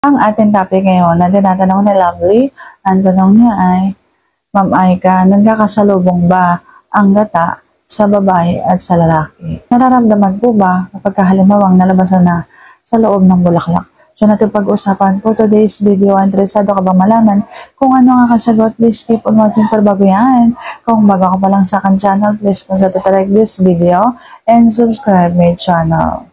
Ang ating topic ngayon na tinatanong ni Lovely, ang tanong niya ay, Ma'am Aika, nagkakasalubong ba ang gata sa babae at sa lalaki? Nararamdaman po ba kapag halimbawang nalabasan na sa loob ng bulaklak? So natin pag-usapan po today's video. Interesado ka ba malaman kung ano ang kasagot? Please keep on watching para bago yan. Kung bago ka pa lang sa akin channel, please consider to like this video and subscribe my channel.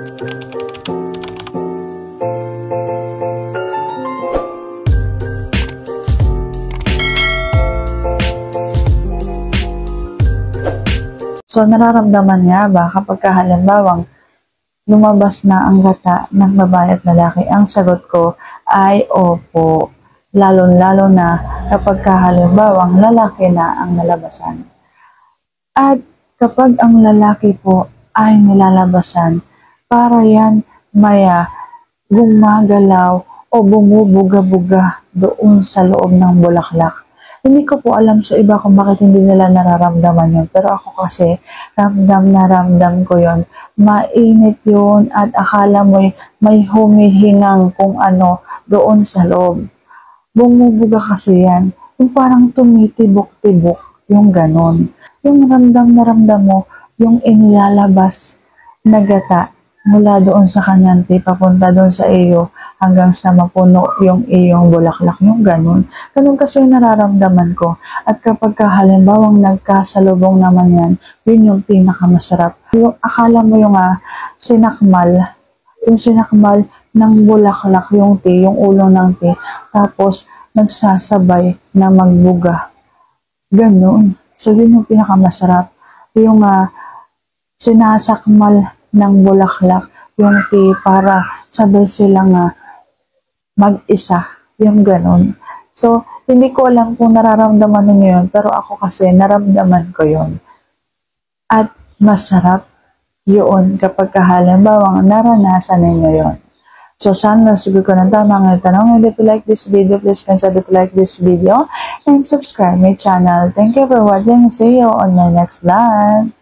So, nararamdaman nga ba kapag halimbawang lumabas na ang gata ng babae at lalaki? Ang sagot ko ay opo. Lalo-lalo na kapag halimbawang lalaki na ang nalabasan. At kapag ang lalaki po ay nilalabasan, para yan maya gumagalaw o bumubuga-buga doon sa loob ng bulaklak. Hindi ko po alam sa iba kung bakit hindi nila nararamdaman yun. Pero ako kasi, ramdam ko yun. Mainit yun at akala mo'y may humihingang kung ano doon sa loob. Bumubuga kasi yan. Yung parang tumitibok-tibok, yung ganon. Yung ramdam na ramdam mo, yung inilalabas na gata mula doon sa kanyante, papunta doon sa iyo, hanggang sa mapuno yung iyong bulaklak, yung ganun. Ganun kasi yung nararamdaman ko. At kapag halimbawang nagkasalubong naman yan, yun yung pinakamasarap. Yung akala mo yung sinakmal ng bulaklak, yung tea, yung ulo ng tea, tapos nagsasabay na magbuga. Ganun. So yun yung pinakamasarap. Yung sinasakmal ng bulaklak, yung tea, para sabay silang mag-isa, yung ganun. So, hindi ko alam kung nararamdaman ninyo yun, pero ako kasi naramdaman ko yun. At masarap yun kapag halimbawang naranasan ninyo yun. So, sana nasagot ko ng tama ang tanong. And if you like this video, please consider to like this video and subscribe my channel. Thank you for watching. See you on my next vlog.